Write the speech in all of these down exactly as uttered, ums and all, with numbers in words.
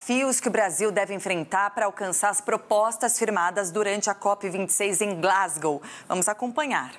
desafios que o Brasil deve enfrentar para alcançar as propostas firmadas durante a COP vinte e seis em Glasgow. Vamos acompanhar.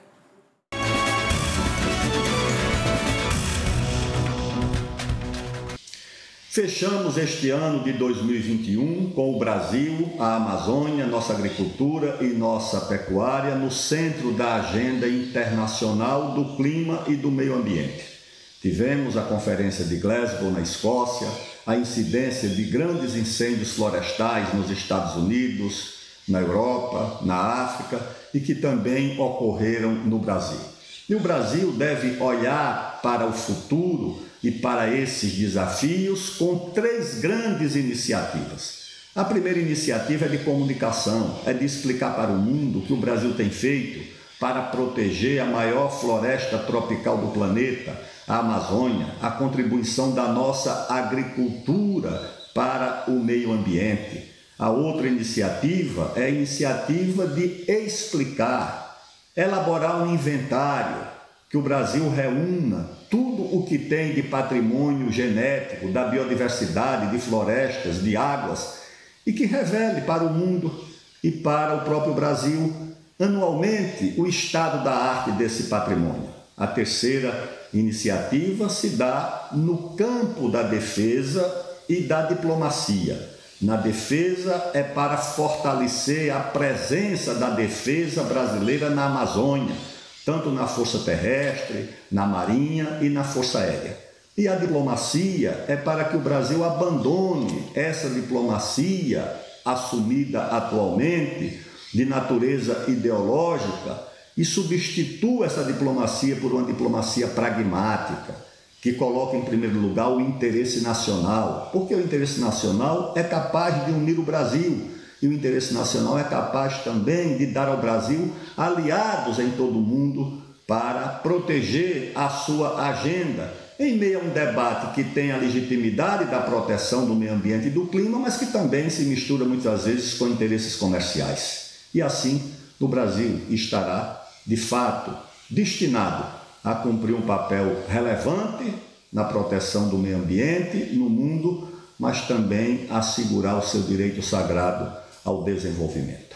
Fechamos este ano de dois mil e vinte e um com o Brasil, a Amazônia, nossa agricultura e nossa pecuária no centro da agenda internacional do clima e do meio ambiente. Tivemos a Conferência de Glasgow, na Escócia, a incidência de grandes incêndios florestais nos Estados Unidos, na Europa, na África e que também ocorreram no Brasil. E o Brasil deve olhar para o futuro e para esses desafios com três grandes iniciativas. A primeira iniciativa é de comunicação, é de explicar para o mundo o que o Brasil tem feito para proteger a maior floresta tropical do planeta, a Amazônia, a contribuição da nossa agricultura para o meio ambiente. A outra iniciativa é a iniciativa de explicar, elaborar um inventário, que o Brasil reúna tudo o que tem de patrimônio genético, da biodiversidade, de florestas, de águas, e que revele para o mundo e para o próprio Brasil, anualmente, o estado da arte desse patrimônio. A terceira iniciativa se dá no campo da defesa e da diplomacia. Na defesa é para fortalecer a presença da defesa brasileira na Amazônia, tanto na Força Terrestre, na Marinha e na Força Aérea. E a diplomacia é para que o Brasil abandone essa diplomacia assumida atualmente de natureza ideológica e substitua essa diplomacia por uma diplomacia pragmática, que coloca em primeiro lugar o interesse nacional, porque o interesse nacional é capaz de unir o Brasil. E o interesse nacional é capaz também de dar ao Brasil aliados em todo o mundo para proteger a sua agenda, em meio a um debate que tem a legitimidade da proteção do meio ambiente e do clima, mas que também se mistura muitas vezes com interesses comerciais. E assim, o Brasil estará, de fato, destinado a cumprir um papel relevante na proteção do meio ambiente no mundo, mas também assegurar o seu direito sagrado ao desenvolvimento.